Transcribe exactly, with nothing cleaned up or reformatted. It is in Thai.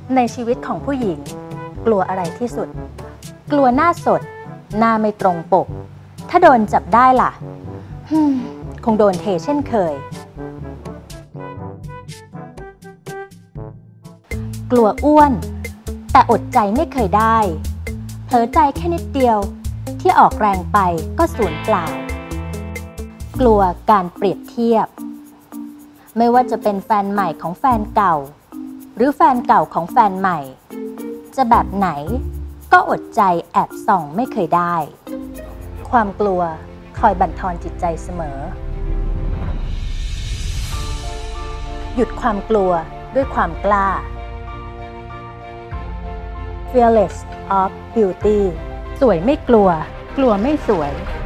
ในชีวิตของผู้หญิงกลัวอะไรที่สุดกลัวหน้าสดหน้าไม่ตรงปกถ้าโดนจับได้ล่ะคงโดนเทเช่นเคยกลัวอ้วนแต่อดใจไม่เคยได้เผลอใจแค่นิดเดียวที่ออกแรงไปก็สูญเปล่ากลัวการเปรียบเทียบไม่ว่าจะเป็นแฟนใหม่ของแฟนเก่าหรือแฟนเก่าของแฟนใหม่จะแบบไหนก็อดใจแอบส่องไม่เคยได้ความกลัวคอยบั่นทอนจิตใจเสมอหยุดความกลัวด้วยความกล้า Fearless of Beauty สวยไม่กลัวกลัวไม่สวย